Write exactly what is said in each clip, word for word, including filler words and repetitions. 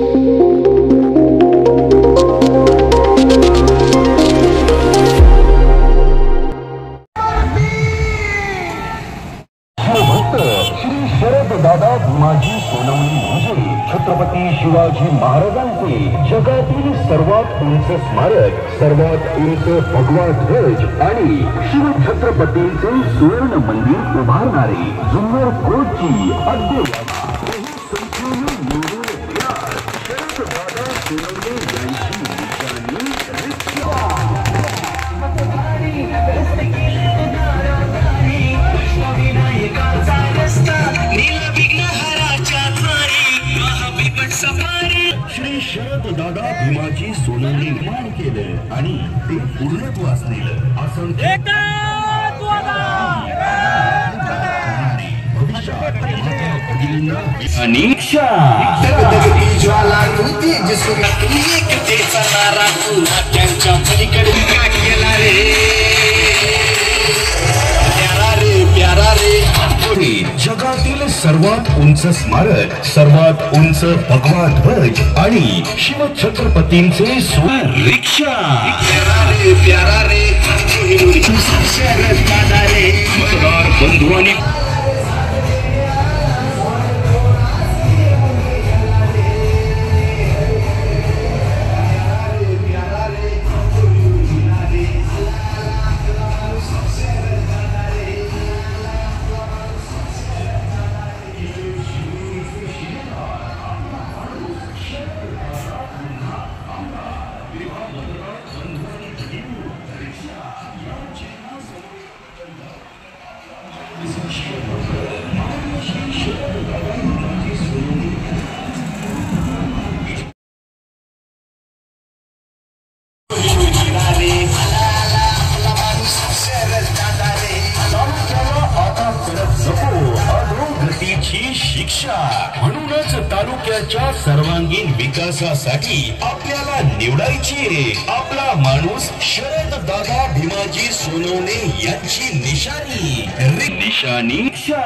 दादा भीमाजी सोनवणे म्हणजे छत्रपती शिवाजी महाराजांचे जगातील सर्वात उंच स्मारक, सर्वात उंच भगवा ध्वज आणि शिवछत्रपतींचे सुवर्ण मंदिर उभारणारे जुन्नर कोटची अद्ययावत दादा सोनवणे यांची निशाणी श्री शरद दादा भीमाजी सोनवणे निर्माण केलं आणि ते पूर्णत्वास नेलं. असंख्य अनिक्षा ज्वालाकृती एकतेचा नारा तुला त्यांच्या पलीकडे का केला रे प्यारा रे प्यारा रे. जगातील सर्वात उंच स्मारक, सर्वात उंच भगवा ध्वज आणि शिवछत्रपतींचे सुवर्ण रिक्षा. प्यारा रे प्यारा रे शरद दादा रे मतदार बंधू आणि शिक्षा. म्हणूनच तालुक्याच्या सर्वांगीण विकासासाठी आपल्याला निवडायची आपला माणूस शरद दादा भीमाजी सोनवणे यांची निशाणी निशाणी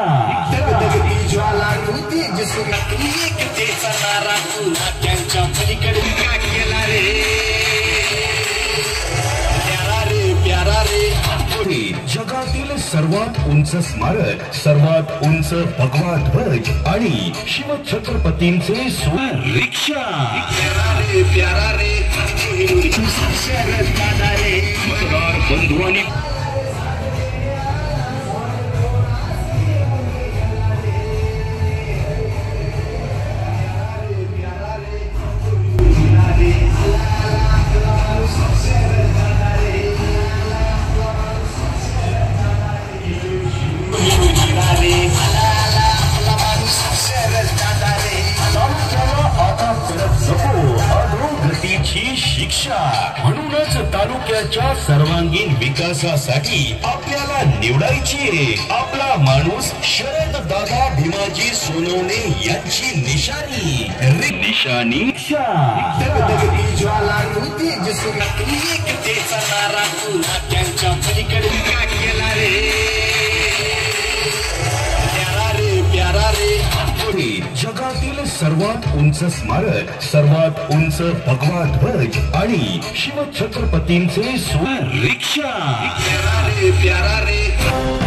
ज्वालाकृती एकतेचा नारा तुला त्यांच्या पलीकडे का केला रे प्यारा रे प्यारा रे. जगातील सर्वात उंच स्मारक, सर्वात उंच भगवा ध्वज आणि शिवछत्रपतींचे सुवर्ण रिक्षा. प्यारा रे प्यारा रे शरद दादा रे मतदार बंधू आणि शिक्षा. म्हणूनच तालुक्याच्या सर्वांगीण विकासासाठी आपल्याला निवडायची आपला माणूस शरद दादा भीमाजी सोनवणे यांची निशाणी निशाणी ज्वालाकृती एकतेचा नारा तुला त्यांच्या पलीकडे का केला रे प्यारा रे प्यारा रे. जगातील सर्वात उंच स्मारक, सर्वात उंच भगवा ध्वज आणि शिवछत्रपतींचे सुवर्ण रिक्षा. प्यारा रे प्यारा रे